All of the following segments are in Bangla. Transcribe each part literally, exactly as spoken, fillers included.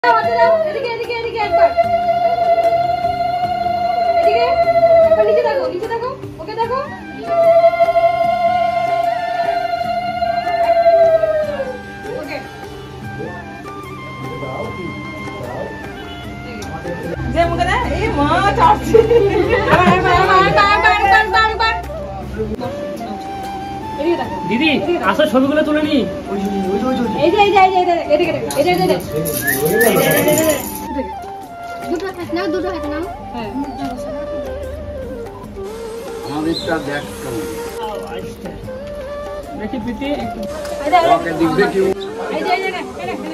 এদিকে এদিকে এদিকে একবার এদিকে একবার নিচে দেখো নিচে দেখো ওকে দেখো ওকে যে মুখে না এই মা চাচ্ছি দিদি আসো ছবিগুলো তুলে নি এই যে এই যে এই যে এদিকে এই যে এই যে দুটো হাত নাও দুটো হাত নাও হ্যাঁ আমাদেরটা দেখ কেমন দেখি প্রীতি ওকে দেখবে কি এই যে এই যে এই যে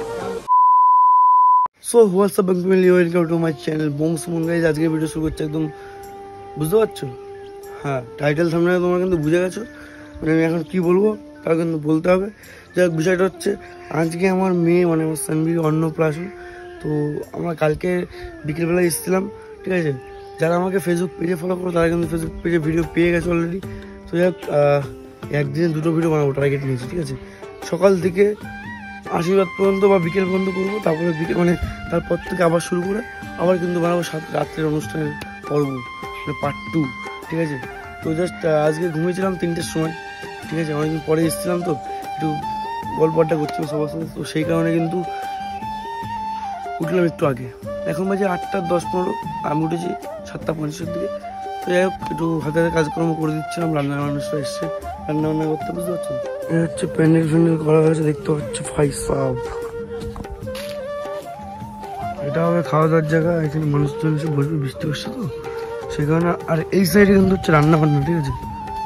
so WhatsApp family welcome to my channel বংস মঙ্গাইজ। আজকে ভিডিও শুরু করছে একদম বুঝতে পারছো? হ্যাঁ, টাইটেল সামনে তোমরা কিন্তু বুঝে গেছো, মানে আমি এখন কী বলবো তাও কিন্তু বলতে হবে। যাই হোক, বিষয়টা হচ্ছে আজকে আমার মেয়ে মানে আমার সানবির অন্নপ্রাশন। তো আমরা কালকে বিকেলবেলা এসেছিলাম, ঠিক আছে? যারা আমাকে ফেসবুক পেজে ফলো করো তারা কিন্তু ফেসবুক পেজে ভিডিও পেয়ে গেছে অলরেডি। তো যাই হোক, একদিনে দুটো ভিডিও বানাবো টার্গেট নিয়েছি, ঠিক আছে? সকাল থেকে আশীর্বাদ পর্যন্ত বা বিকেল পর্যন্ত করবো, তারপরে বিকেল মানে তারপর থেকে আবার শুরু করে আবার কিন্তু বানাবো সাত রাত্রের অনুষ্ঠানের পর্ব, মানে পার্ট টু, ঠিক আছে? তো জাস্ট আজকে ঘুমিয়েছিলাম তিনটের সময়, ঠিক আছে? অনেকদিন পরে এসেছিলাম তো একটু গল্প আড্ডা করছিলাম সবার সাথে, তো সেই কারণে কিন্তু উঠলাম একটু আগে। এখন বাজে আটটা দশ পনেরো, আমি উঠেছি সাতটা পঞ্চাশের দিকে। তো যাই হোক, একটু হাতে হাতে কাজকর্ম করে দিচ্ছিলাম, রান্নার মানুষরা এসছে রান্না বান্না করতে, বুঝতে পারছো? এটা হচ্ছে প্যান্ডেল ফ্যান্ডেল করা হয়েছে, দেখতে পাচ্ছি ফাই সাব। এটা হবে খাওয়া দাওয়ার জায়গা, এখানে মানুষজন এসে বসবে, বৃষ্টি হচ্ছে তো সেই কারণে। আর এই সাইডে কিন্তু হচ্ছে রান্না বান্না, ঠিক আছে?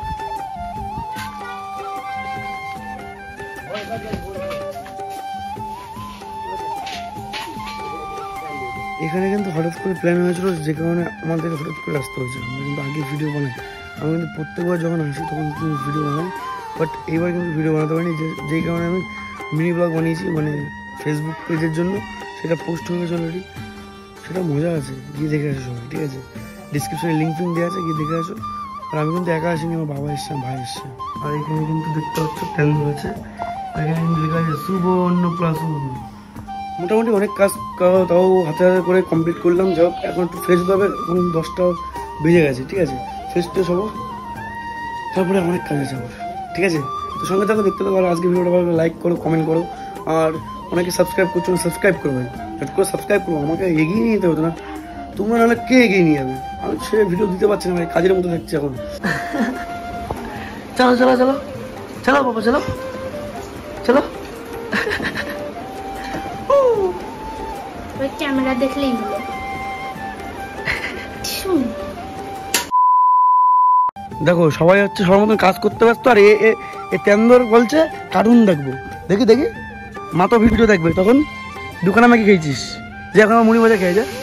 এখানে কিন্তু হঠাৎ করে প্ল্যান হয়েছিল, যে কারণে আমাদের হঠাৎ করে আসতে হয়েছে। আমরা কিন্তু আগে ভিডিও বানাই, আমি কিন্তু প্রত্যেকবার যখন আসি তখন কিন্তু ভিডিও বানাই, বাট এইবার কিন্তু ভিডিও বানাতে পারিনি, যে যেই কারণে আমি মিনি ব্লগ বানিয়েছি মানে ফেসবুক পেজের জন্য। সেটা পোস্ট হয়ে গেছে অলরেডি, সেটা মজা আছে, গিয়ে দেখে আসো সবাই, ঠিক আছে? ডিসক্রিপশনে লিঙ্ক ফিঙ্ক দেওয়া আছে, গিয়ে দেখে আসো। আর আমি কিন্তু একা আসিনি, আমার বাবা এসছে, ভাই এসছে। আর এখানে কিন্তু দেখতে পাচ্ছ প্ল্যান রয়েছে, এখানে কিন্তু লেখা আছে শুভ অন্নপ্রাশন। মোটামুটি অনেক কাজ তাও হাতে হাতে করে কমপ্লিট করলাম। যাই হোক, এখন একটু ফ্রেশ হতে হবে, এখন দশটা বেজে গেছে, ঠিক আছে? ফ্রেশ ট্রেশ হবো, তারপরে অনেক কাজ আছে আমার, ঠিক আছে? তো সঙ্গে থাকো, দেখতে থাকো। আর আজকে ভিডিওটা ভালো লাইক করো, কমেন্ট করো, আর অনেকে সাবস্ক্রাইব করছো, সাবস্ক্রাইব করো ভাই, হট করে সাবস্ক্রাইব করো। আমাকে এগিয়ে নিয়ে যেতে হতো না, তোমরা নাহলে কে এগিয়ে নিয়ে যাবে? আমি সে ভিডিও দিতে পারছি না ভাই, কাজের মতো থাকছি এখন। চলো চলো চলো চলো বাবা, চলো চলো। ওই ক্যামেরা দেখলেই হলো। দেখো, সবাই হচ্ছে সবার মতন কাজ করতে ব্যস্ত, আর এ তেন্দর বলছে কার্টুন দেখবো। দেখি দেখি, মা তো ভিডিও দেখবে, তখন দোকানে আমাকে খেয়েছিস যে এখন আমার মুড়ি ভাজা খেয়ে যা।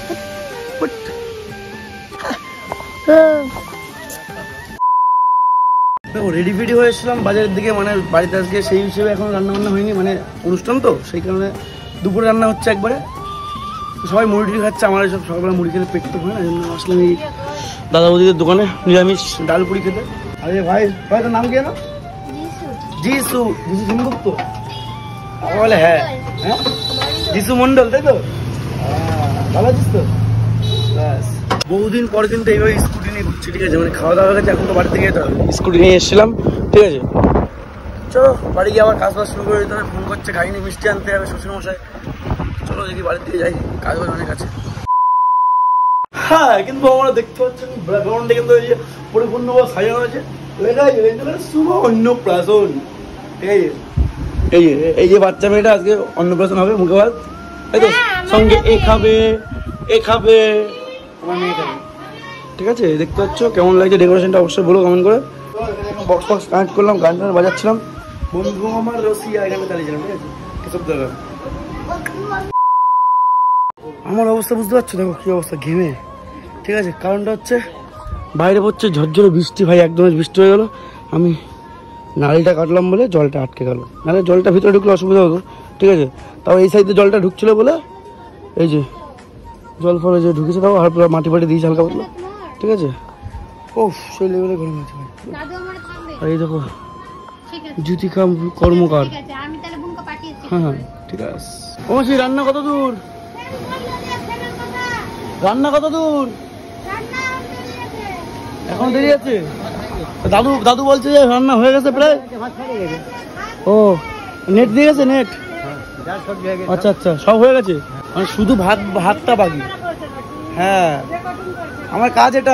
দেখো, রেডি ফেডি হয়ে এসেছিলাম বাজারের দিকে, মানে বাড়িতে আজকে সেই হিসেবে এখন রান্না বান্না হয়নি, মানে অনুষ্ঠান তো সেই কারণে দুপুরে রান্না হচ্ছে একবারে। সবাই মুড়ি টুড়ি খাচ্ছে, আমার সব সকালবেলা মুড়ি খেতে পেট তো হয় না, জন্য আসলাম এই দাদা বৌদিদের দোকানে নিরামিষ ডাল পুরি খেতে। আরে ভাই, ভাই তোর নাম কি না? যিশু। যিশু সেনগুপ্ত বলে? হ্যাঁ হ্যাঁ, যিশু মন্ডল, তাই তো? ভালো আছিস তো? ব্যাস, বহুদিন পর কিন্তু এইভাবে স্কুটি নিয়ে ঘুরছি, ঠিক আছে? মানে খাওয়া দাওয়া গেছে, এখন তো বাড়ি থেকে যেতে হবে। স্কুটি নিয়ে এসেছিলাম, ঠিক আছে? চলো বাড়ি গিয়ে আবার কাজ বাজ শুরু করে দিতে হবে। ফোন করছে, খাইনি, মিষ্টি আনতে হবে শ্বশুরমশাই। চলো দেখি বাড়ির দিকে যাই, কাজ বাজ অনেক আছে। হ্যাঁ, কিন্তু আমরা দেখতে পাচ্ছেন ব্যাকগ্রাউন্ডে কিন্তু এই যে পরিপূর্ণভাবে সাজানো আছে, লেখা আছে শুভ অন্নপ্রাশন, ঠিক আছে? এই যে এই যে বাচ্চা মেয়েটা আজকে অন্নপ্রাশন হবে, মুখে ভাত, তাই তো? সঙ্গে এ খাবে এ খাবে আমার মেয়ে খাবে, ঠিক আছে? দেখতে পাচ্ছ কেমন লাগছে ডেকোরেশনটা, অবশ্যই বলো কমেন্ট করে। বক্স বক্স কানেক্ট করলাম, গান টান বাজাচ্ছিলাম, বন্ধু আমার রসিয়া এখানে চালিয়েছিলাম, ঠিক আছে? এসব জায়গা আমার অবস্থা বুঝতে পারছো? দেখো কি অবস্থা, ঘেমে, ঠিক আছে? কারণটা হচ্ছে বাইরে পড়ছে ঝরঝরে বৃষ্টি, ভাই একদম বৃষ্টি হয়ে গেল। আমি নালিটা কাটলাম বলে জলটা আটকে গেল, নাহলে জলটা ভিতরে ঢুকলে অসুবিধা হতো, ঠিক আছে? তাও এই সাইডে জলটা ঢুকছিল বলে এই যে জল ফলে যে ঢুকেছে, তাও আর পুরো মাটি ফাটি দিয়েছে হালকা পাতলা, ঠিক আছে? ও সেই লেভেলে গরম আছে ভাই। আর এই দেখো জ্যোতিকা কর্মকার, হ্যাঁ হ্যাঁ ঠিক আছে। ও মাসি রান্না কত দূর? রান্না কত দূর? এখন দেরি আছে? দাদু দাদু বলছে যে রান্না হয়ে গেছে প্রায়। ও নেট দিয়ে গেছে নেট? আচ্ছা আচ্ছা সব হয়ে গেছে, মানে শুধু ভাত ভাতটা বাকি। হ্যাঁ আমার কাজ এটা।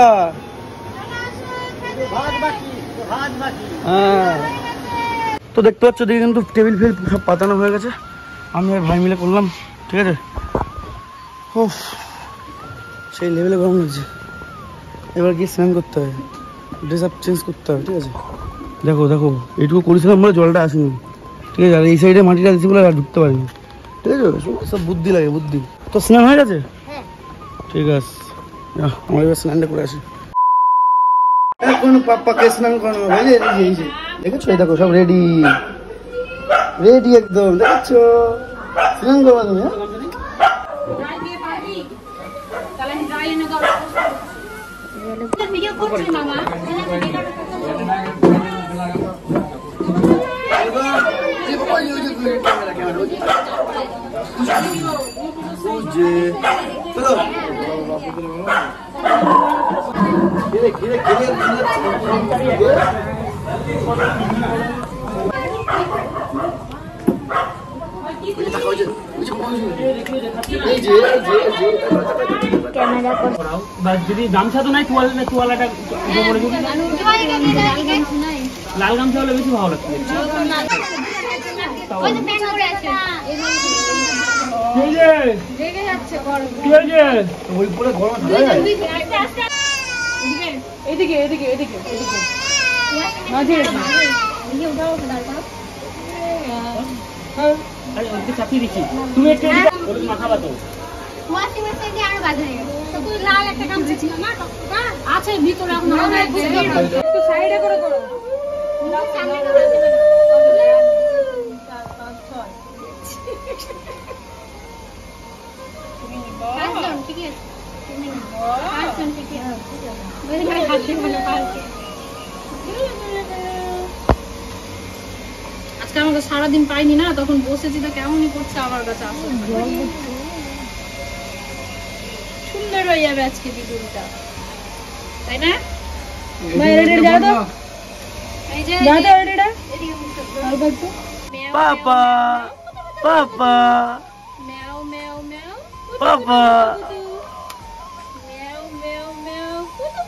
হ্যাঁ তো দেখতে পাচ্ছ দিকে কিন্তু টেবিল ফিল সব পাতানো হয়ে গেছে, আমি আর ভাই মিলে করলাম। ঠিক আছে, ও সেই লেভেলে গরম লাগছে। এবার গিয়ে স্নান করতে হবে, ড্রেস আপ চেঞ্জ করতে হবে। ঠিক আছে, দেখো দেখো এইটুকু করেছিলাম বলে জলটা আসেনি। ঠিক আছে, আর এই সাইডে মাটিটা দিচ্ছি বলে আর ঢুকতে পারিনি। ঠিক আছে, সব বুদ্ধি লাগে বুদ্ধি। তো স্নান হয়ে গেছে? ঠিক আছে, আমার এবার স্নানটা করে আসি। এখন পাপ্পাকে স্নান করানো হয়ে যায়। এই যে দেখেছো, এই দেখো সব রেডি রেডি একদম। দেখেছো স্নান করবা তুমি? ভিডিও করছি মামা। যদি গামছা তো নাই, তোয়ালাটা লাল গামছা হলে বেশি ভালো লাগছে। এদিকে এদিকে এদিকে এদিকে চাপিয়ে দিচ্ছি, তুমি একটু মাথা বাতো। আছে ভিতরে একটু সাইডে করে করো। আজকে আমাকে সারাদিন পাইনি না, তখন বসেছি তো কেমনই করছে আমার কাছে। সুন্দর হয়ে যাবে আজকে বিদুলটা, তাই না? পাপা পাপা ম্যাও ম্যাও ম্যাও পাপা ম্যাও ম্যাও ম্যাও।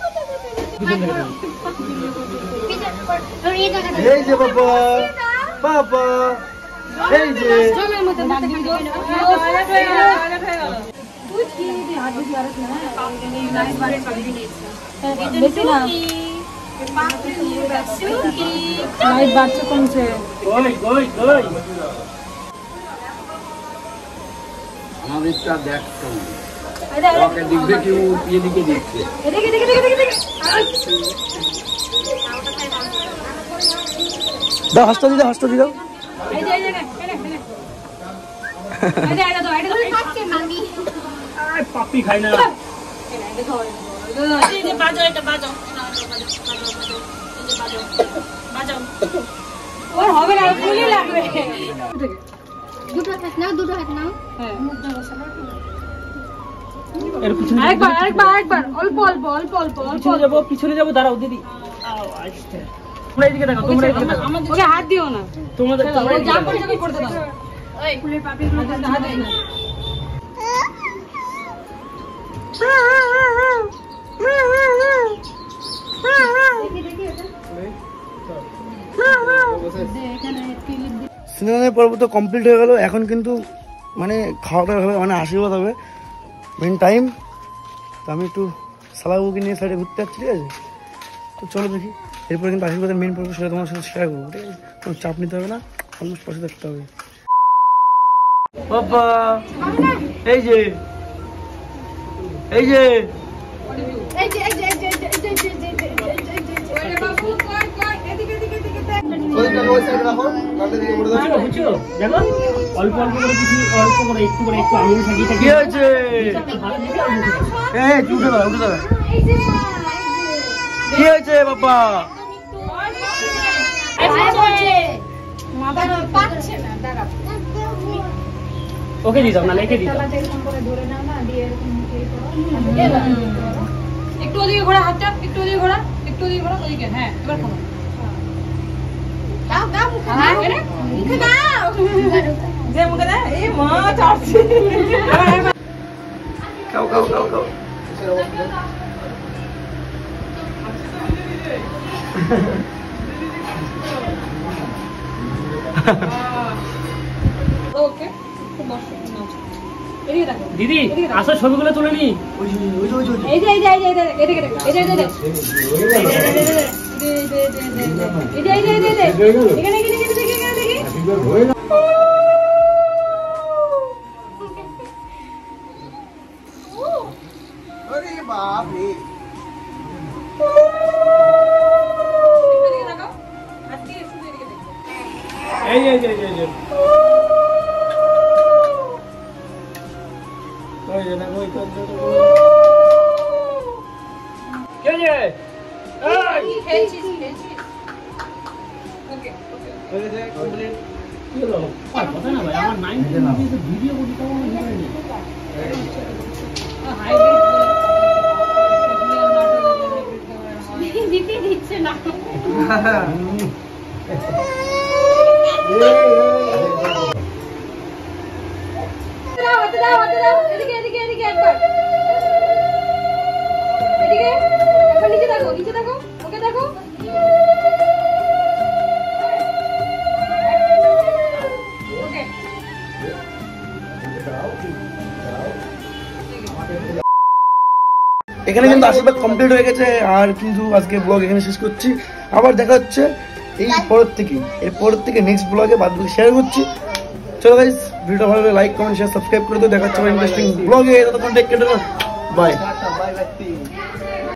এই যে পাপা পাপা এই যে লাইট বাড়ছে কমছে। আমাদেরটা দেখ কেমন ওকে দেখবে কি ও এদিকে দেখছে। এদিকে এদিকে এদিকে এদিকে দাও হাসটা দিদা হাসটা দিদাও। এই যে এই যে আইডা আইডা দাও আইডা দাও খাচ্ছে মামি। আরে পাপি খাই না। এই দেখো এই যে বাজাও এটা বাজাও বাজাও বাজাও ওর হবে না, ফুলি লাগবে। দুটো হাত নাও, দুটো হাত নাও। হ্যাঁ এর পিছনে আরেকবার আরেকবার আরেকবার অল্প অল্প অল্প অল্প অল্প পিছনে যাবো, পিছনে যাবো। দাঁড়াও দিদি, তোমরা এদিকে দেখো, তোমরা এদিকে দেখো। ওকে হাত দিও না, তোমাদের তোমরা ও এদিকে যা দেখো। করছে তাই করতে দাও। এই ফুলের পাপড়িগুলো হাত দিও না। স্নানের পর্ব তো কমপ্লিট হয়ে গেল। এখন কিন্তু মানে খাওয়া দাওয়া হবে, মানে আশীর্বাদ হবে মেন টাইম। তো আমি একটু সালাবুকে নিয়ে সাইডে ঘুরতে যাচ্ছি। ঠিক আছে, তো চলো দেখি। এরপরে কিন্তু আশীর্বাদের মেন পর্ব সেটা তোমার সাথে শেয়ার করবো। ঠিক আছে, কোনো চাপ নিতে হবে না, অলমোস্ট পাশে দেখতে হবে। বাবা এই যে এই যে এই যে এই যে এই যে এই যে এই যে এই যে ওরে বাবু কই কই এদিকে এদিকে এদিকে দেখ। ওই সাইডে রাখো, কাটে দিকে উড়ে দাও। বুঝছো বুঝছো দেখো, অল্প অল্প করে কিছু অল্প করে একটু করে একটু আঙুল থাকিয়ে কি থাকিয়ে হয়েছে? এই উঠে দাও উঠে দাও। কি হয়েছে বাবা? মাথা পাচ্ছে না, দাঁড়া। ওকে দিয়ে দাও না লেখে দিই তালাতে এরকম করে ধরে নাও না দিয়ে এরকম এই করো একটু ওদিকে ঘোরা হাতটা একটু ওদিকে ঘোরা একটু ওদিকে ঘোরা ওদিকে হ্যাঁ এবার খাবো দাও দাও মুখে হ্যাঁ দাও এনে মুখে দাও যে মুখে দে এই মা চাটছি খাও খাও খাও খাও ওকে খুব বসো এদিকে দেখো দিদি আসো ছবিগুলো তুলে নি ওই যে ওই যে ওই যে এই যে এই যে এই যে এদিকে দেখো এই যে এই যে এই যে এই যে এই যে এখানে এখানে এখানে দেখি এখানে দেখি আরে বাপ রে এদিকে তাকাও আজকে শুধু এদিকে দেখো এই এই এই এই ওই যে না ওই তো কে যে এই খেলছিস খেলছিস ওকে ওকে হয়ে যায় কমপ্লিট কি হলো আর কথা না ভাই আমার নাইনটি রুপিস ভিডিও করি তাও আমি জানি হাইব্রিড দিতে দিচ্ছে না দাও হাতে দাও হাতে দাও এদিকে এদিকে এদিকে একবার এদিকে একবার নিচে দেখো নিচে দেখো ওকে দেখো ওকে এখানে কিন্তু আশীর্বাদ কমপ্লিট হয়ে গেছে আর কিন্তু আজকে ব্লগ এখানে শেষ করছি আবার দেখা হচ্ছে এই পরের থেকে এর পরের থেকে নেক্সট ব্লগে বাদ বাকি শেয়ার করছি চলো গাইস ভিডিওটা ভালো লাগলে লাইক কমেন্ট শেয়ার সাবস্ক্রাইব করে দিও দেখা হচ্ছে ইন্টারেস্টিং ব্লগে ততক্ষণ take care bye bye by